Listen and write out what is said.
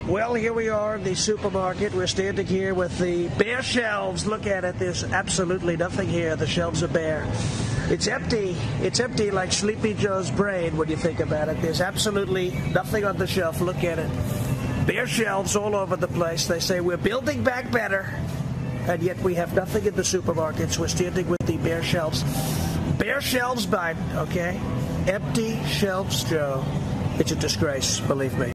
Well, here we are in the supermarket. We're standing here with the bare shelves. Look at it. There's absolutely nothing here. The shelves are bare. It's empty. It's empty like Sleepy Joe's brain when you think about it. There's absolutely nothing on the shelf. Look at it. Bare shelves all over the place. They say we're building back better, and yet we have nothing in the supermarkets. We're standing with the bare shelves. Bare shelves, Biden, okay? Empty shelves, Joe. It's a disgrace, believe me.